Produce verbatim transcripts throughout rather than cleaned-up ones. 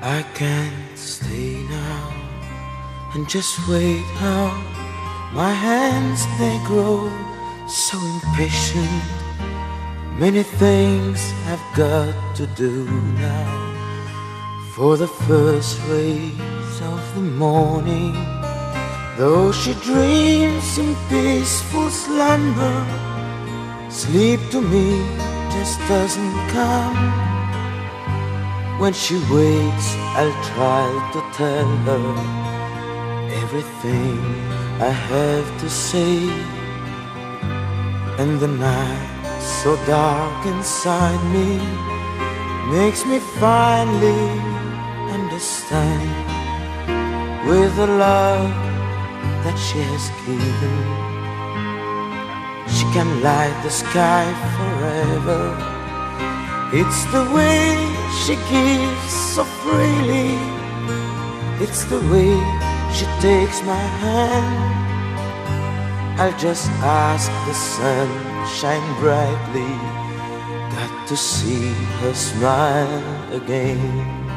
I can't stay now and just wait out. My hands, they grow so impatient. Many things I've got to do now. For the first rays of the morning, though she dreams in peaceful slumber, sleep to me just doesn't come. When she wakes, I'll try to tell her everything I have to say. And the night, so dark inside me, makes me finally understand, with the love that she has given, she can light the sky forever. It's the way she gives so freely, it's the way she takes my hand. I'll just ask the sun shine brightly, got to see her smile again.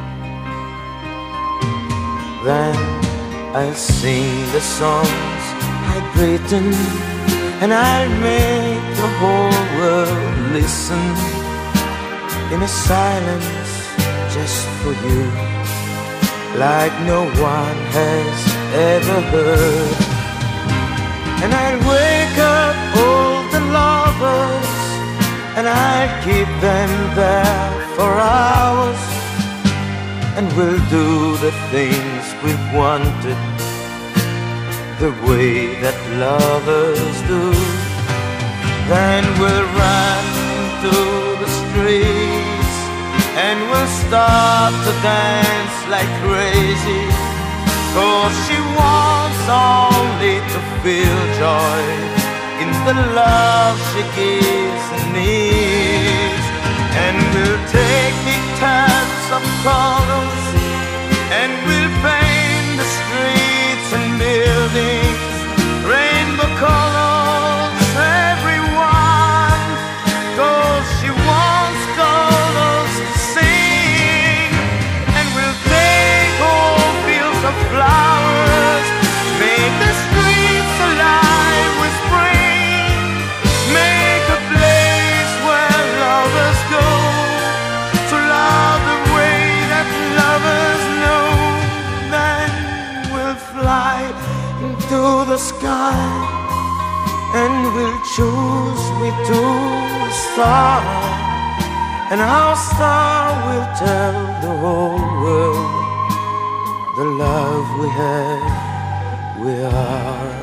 Then I'll sing the songs I've written, and I'll make the whole world listen, in a silence just for you, like no one has ever heard. And I'll wake up all the lovers, and I'll keep them there for hours, and we'll do the things we've wanted, the way that lovers do. Then we'll run to the streets, and we'll start to dance like crazy, 'cause she wants only to feel joy in the love she gives and needs. And we'll take big tubs of colors, and we'll paint the streets and buildings rainbow colors, everyone, 'cause she wants colors to sing. And we'll take whole fields of flowers, make the streets alive with spring, make a place where lovers go to love the way that lovers know. Then we'll fly into the sky, and we'll choose we to a star, and our star will tell the whole world the love we have, we are.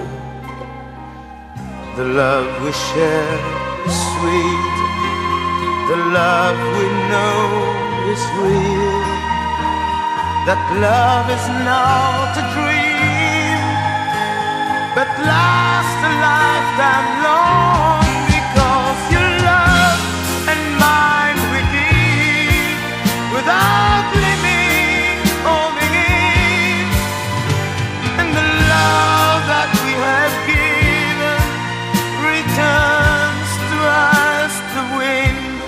The love we share is sweet, the love we know is real. That love is not a dream, but lasts a lifetime long, because your love and mine we give without limit or beginning. And the love that we have given returns to us the wind,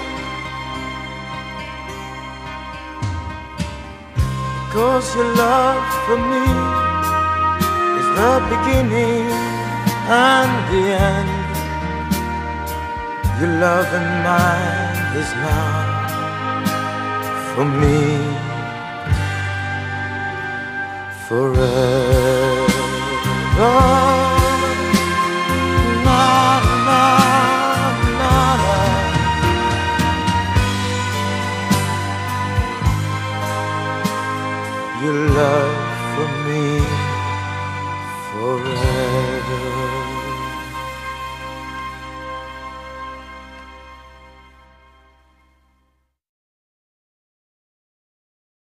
'cause your love for me is the beginning and the end. Your love and mine is now for me forever. Na, na, na, na. Your love for me forever.